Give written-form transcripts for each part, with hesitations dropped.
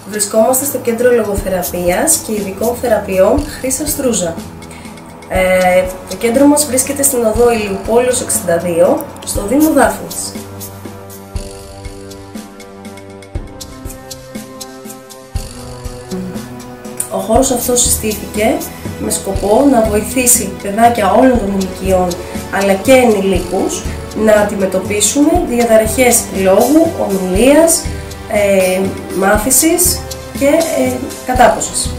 Βρισκόμαστε στο Κέντρο Λογοθεραπείας και Ειδικών Θεραπείων Χρύσα Στρούζα. Το κέντρο μας βρίσκεται στην οδό Ηλιουπόλεως 62, στο Δήμο Δάφνης. Ο χώρος αυτός συστήθηκε με σκοπό να βοηθήσει παιδάκια όλων των ηλικιών αλλά και ενηλίκους να αντιμετωπίσουν διαταραχές λόγου, ομιλίας, μάθησης και κατάποσης.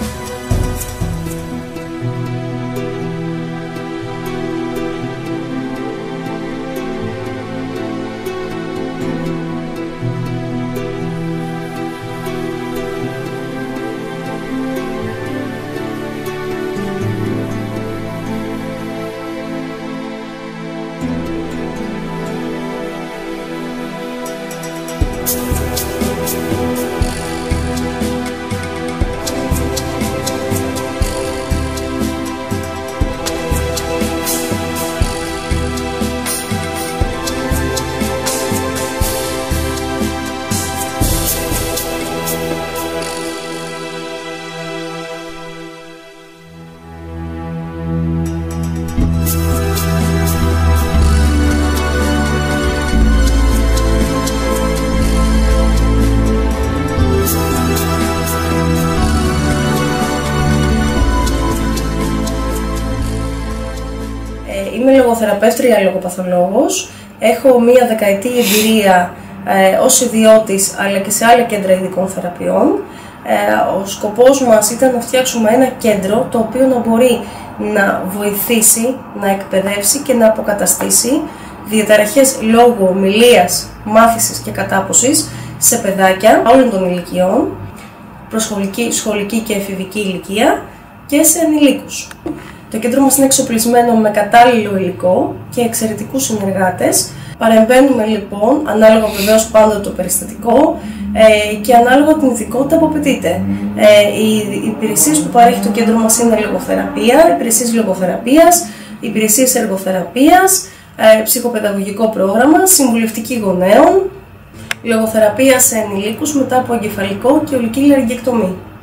Είμαι λογοθεραπεύτρια λογοπαθολόγος, έχω μία δεκαετή εμπειρία ως ιδιώτης αλλά και σε άλλα κέντρα ειδικών θεραπείων. Ο σκοπός μας ήταν να φτιάξουμε ένα κέντρο το οποίο να μπορεί να βοηθήσει, να εκπαιδεύσει και να αποκαταστήσει διαταραχές λόγου, ομιλίας, μάθησης και κατάποσης σε παιδάκια όλων των ηλικιών, προσχολική, σχολική και εφηβική ηλικία και σε ενηλίκους. Το κέντρο μας είναι εξοπλισμένο με κατάλληλο υλικό και εξαιρετικούς συνεργάτες. Παρεμβαίνουμε λοιπόν, ανάλογα βεβαίως πάντοτε το περιστατικό και ανάλογα την ειδικότητα που απαιτείται. Οι υπηρεσίες που παρέχει το κέντρο μας είναι λογοθεραπεία, υπηρεσίες λογοθεραπείας, υπηρεσίες εργοθεραπείας, ψυχοπαιδαγωγικό πρόγραμμα, συμβουλευτική γονέων, λογοθεραπεία σε ενηλίκους μετά από εγκεφαλικό και ολική λαρυγγεκτομή.